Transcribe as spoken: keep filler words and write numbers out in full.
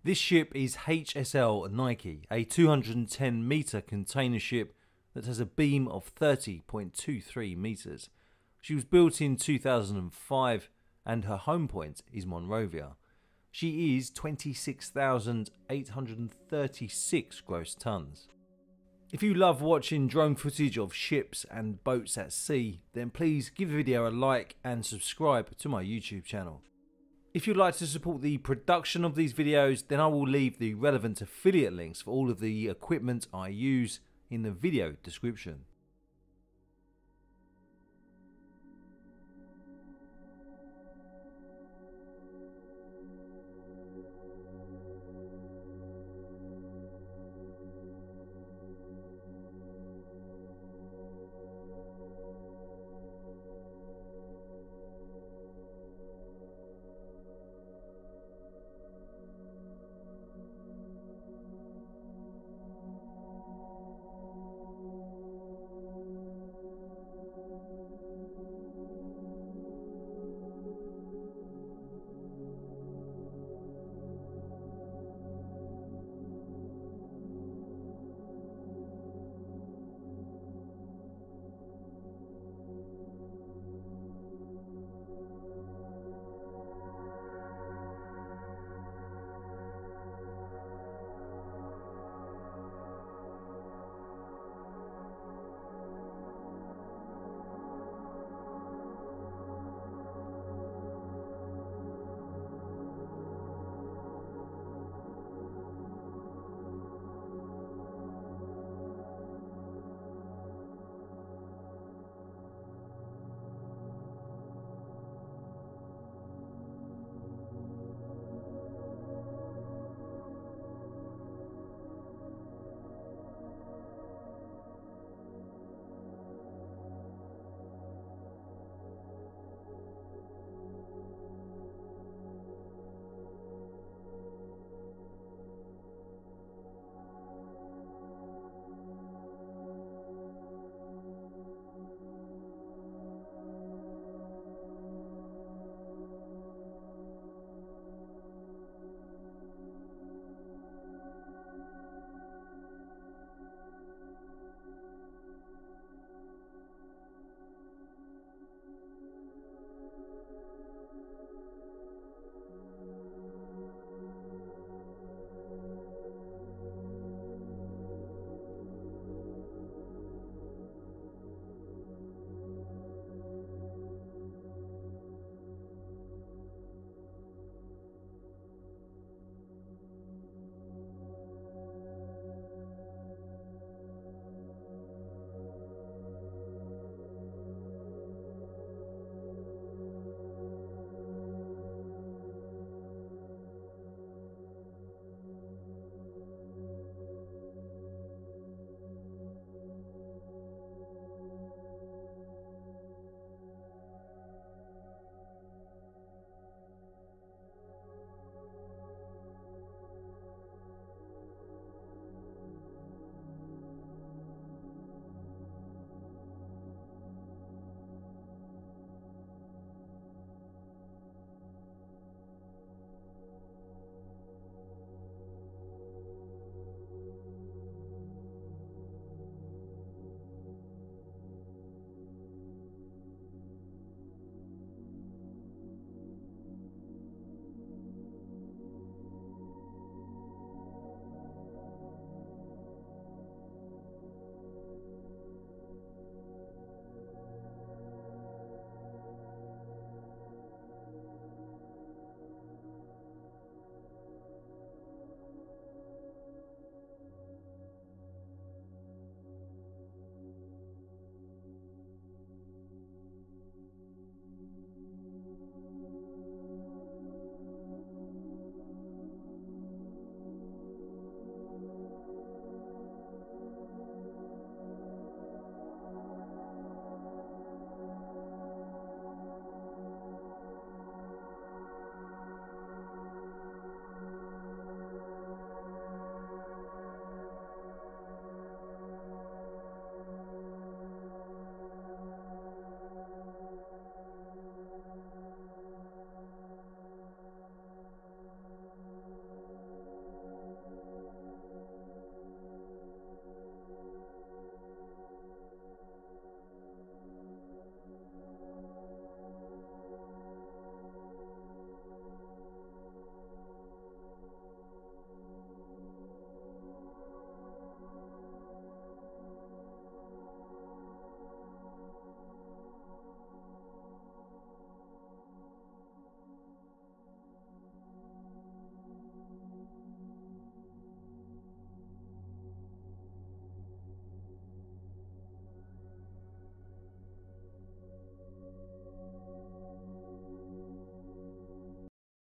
This ship is H S L Nike, a two hundred ten metre container ship that has a beam of thirty point two three metres. She was built in two thousand five and her home point is Monrovia. She is twenty-six thousand eight hundred thirty-six gross tonnes. If you love watching drone footage of ships and boats at sea, then please give the video a like and subscribe to my YouTube channel. If you'd like to support the production of these videos, then I will leave the relevant affiliate links for all of the equipment I use in the video description.